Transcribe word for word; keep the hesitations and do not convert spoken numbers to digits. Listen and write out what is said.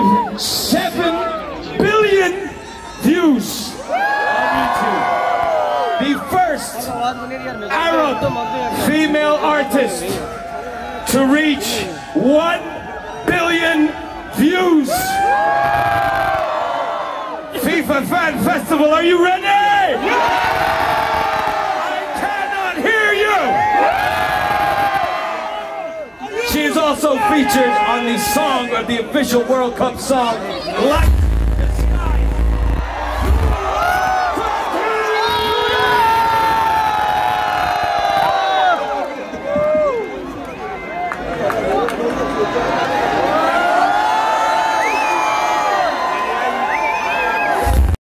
seven billion views on YouTube. The first Arab female artist to reach one billion views. FIFA Fan Festival, are you ready? I cannot hear you! She is also featured on the song of the official World Cup song, Like